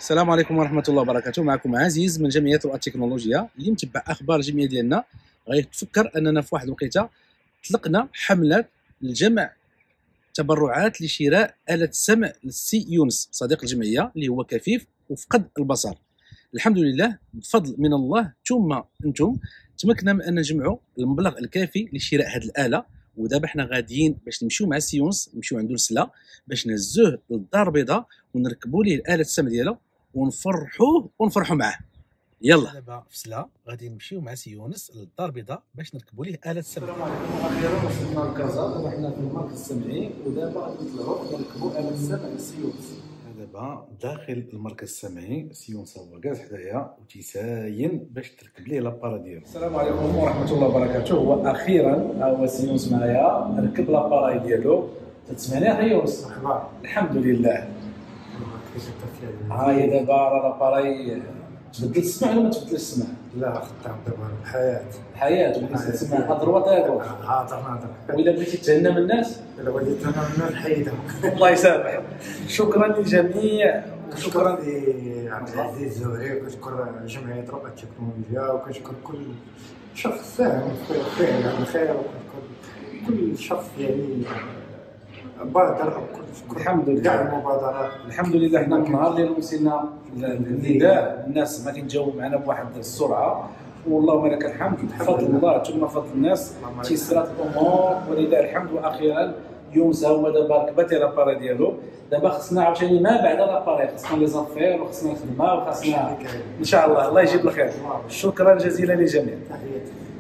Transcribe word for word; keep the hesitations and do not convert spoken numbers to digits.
السلام عليكم ورحمة الله وبركاته. معكم عزيز من جمعية رؤى التكنولوجيا اللي متبع أخبار الجمعية ديالنا. غيتفكر أننا في واحد الوقيته طلقنا حملة لجمع تبرعات لشراء آلة السمع للسي يونس صديق الجمعية اللي هو كفيف وفقد البصر. الحمد لله بفضل من الله ثم أنتم تمكنا من أن نجمعوا المبلغ الكافي لشراء هذه الآلة، ودابا حنا غاديين باش نمشيو مع السي يونس، نمشيو عنده لسلا باش نهزوه للدار البيضاء ونركبوا ليه آلة السمع ديالو ونفرحوه ونفرحوا معاه. يلا دابا في سلا غادي نمشيو مع سي يونس للدار البيضاء باش نركبوا ليه آلة السمع. السلام عليكم. اخيرا وصلنا لكازا ورحنا في المركز السمعي، ودابا غادي نطلعوا نركبوا آلة السمع للسي يونس. دابا داخل المركز السمعي، سي يونس هو جالس حدايا وتيساين باش تركب ليه لابارا ديالو. السلام عليكم ورحمه الله وبركاته. هو اخيرا هو سي يونس معايا ركب لاباراي ديالو. تسمعني اخي يونس؟ الحمد لله. هاي دابا راه لاباراي تبدل السمع ولا ما تبدلش السمع؟ لا خدام دابا الحياة الحياة بغيتي تسمع هضر وطير. هاضر نهضر وإلا بغيتي تهنى من الناس الا وليت انا من الحيدهم. الله يسامح. شكرا للجميع. شكرا لعبد العزيز الزهري، وكنشكر جمعية رؤى التكنولوجيا، وكنشكر كل شخص ساهم في فعل الخير، وكنشكر كل شخص يعني بادر، او كل الحمد لله كاع المبادرات. الحمد لله. حنا النهار اللي وصلنا النداء الناس ما كيتجاوب معنا بواحد السرعه، واللهم لك الحمد. بفضل الله ثم فضل الناس تيسرات الامور ولله الحمد. واخيرا يونس هما دابا ركبات لاباري ديالو. دابا خصنا عاوتاني ما بعد لاباري، خصنا لي زافير وخصنا الخدمه وخصنا ان شاء الله. الله يجيب الخير. شكرا جزيلا للجميع. تحياتي.